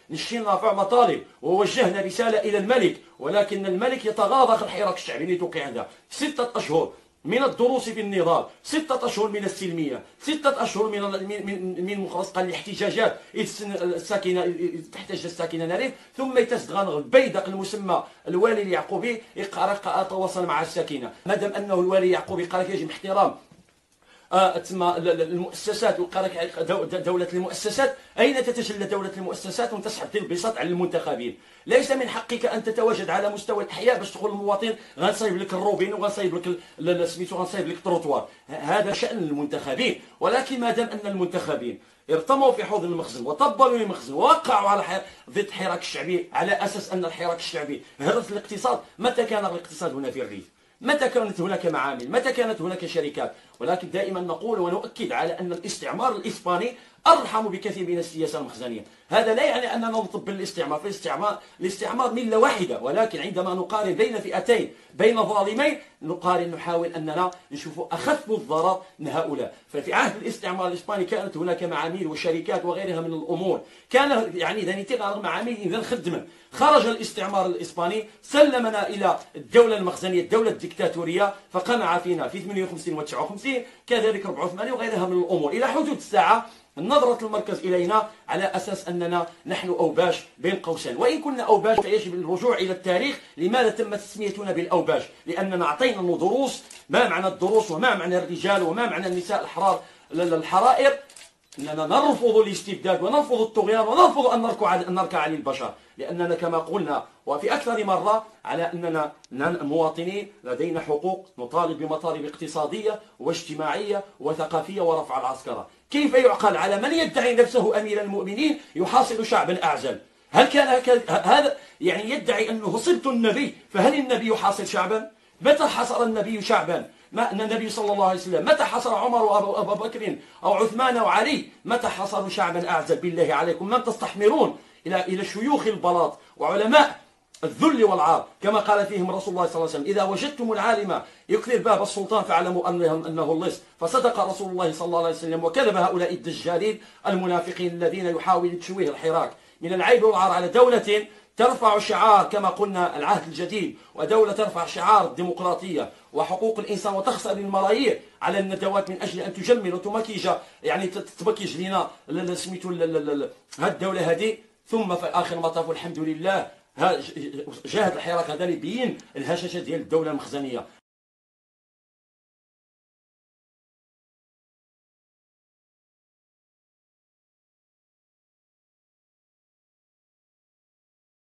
نشينا رفع مطالب ووجهنا رسالة إلى الملك، ولكن الملك يتغاضى الحراك الشعبي اللي توقع عنده 6 أشهر من الدروس في النضال، 6 أشهر من السلمية، 6 أشهر من مخلصقة الاحتجاجات الساكنة تحتاج الساكنة نارين، ثم يتسدغن البيدق المسمى الوالي اليعقوبي يقرأ تواصل مع الساكنة. مادام أنه الوالي اليعقوبي قال يجب احترام تسمى المؤسسات وقالك دولة المؤسسات، أين تتجلى دولة المؤسسات وتسحب البساط على المنتخبين؟ ليس من حقك أن تتواجد على مستوى الأحياء باش تقول المواطن غنصايب لك الروبين وغنصايب لك سميتو غنصايب لك التروطوار. هذا شأن المنتخبين، ولكن ما دام أن المنتخبين ارتموا في حوض المخزن وطبلوا المخزن ووقعوا على ضد الحراك الشعبي على أساس أن الحراك الشعبي هرس الاقتصاد، متى كان الاقتصاد هنا في الريف؟ متى كانت هناك معامل؟ متى كانت هناك شركات؟ ولكن دائما نقول ونؤكد على أن الاستعمار الإسباني أرحم بكثير من السياسة المخزنية. هذا لا يعني أننا نطبل الاستعمار، الاستعمار ملة واحدة، ولكن عندما نقارن بين فئتين بين ظالمين نحاول أننا نشوف أخف الضرر من هؤلاء. ففي عهد الاستعمار الإسباني كانت هناك معامل وشركات وغيرها من الأمور، كان يعني إذا نتيغ معامل إذا خدمة. خرج الاستعمار الإسباني سلمنا إلى الدولة المخزنية، الدولة الدكتاتورية، فقمع فينا في 58 و 59 كذلك 84 وغيرها من الأمور إلى حدود الساعة. نظرة المركز إلينا على أساس أننا نحن أوباش بين قوسين، وإن كنا أوباش فيجب الرجوع إلى التاريخ. لماذا تم تسميتنا بالأوباش؟ لأننا أعطينا دروس، ما معنى الدروس وما معنى الرجال وما معنى النساء الحرائر. أننا نرفض الاستبداد ونرفض الطغيان ونرفض أن نركع على البشر، لأننا كما قلنا وفي أكثر مرة على أننا مواطنين لدينا حقوق، نطالب بمطالب اقتصادية واجتماعية وثقافية ورفع العسكرة. كيف يعقل على من يدعي نفسه أمير المؤمنين يحاصر شعبا أعزل؟ هل كان هذا يعني يدعي أنه صبت النبي؟ فهل النبي يحاصر شعبا؟ متى حاصر النبي شعبا؟ ما أن النبي صلى الله عليه وسلم متى حصر عمر وأبو بكر أو عثمان وعلي؟ متى حصروا شعبا أعزل؟ بالله عليكم من تستحمرون إلى شيوخ البلاط وعلماء الذل والعار كما قال فيهم رسول الله صلى الله عليه وسلم: إذا وجدتم العالم يكثر باب السلطان فاعلموا أنه اللص. فصدق رسول الله صلى الله عليه وسلم وكذب هؤلاء الدجالين المنافقين الذين يحاولون تشويه الحراك. من العيب والعار على دولة ترفع شعار كما قلنا العهد الجديد، ودولة ترفع شعار الديمقراطية وحقوق الإنسان وتخسر الملايير على الندوات من أجل أن تجمل وتمكيج، يعني تبكيج لنا سميتو هذه الدولة هذه. ثم في آخر المطاف والحمد لله جاهد الحراك هذا ليبين الهشاشة ديال الدولة المخزنية.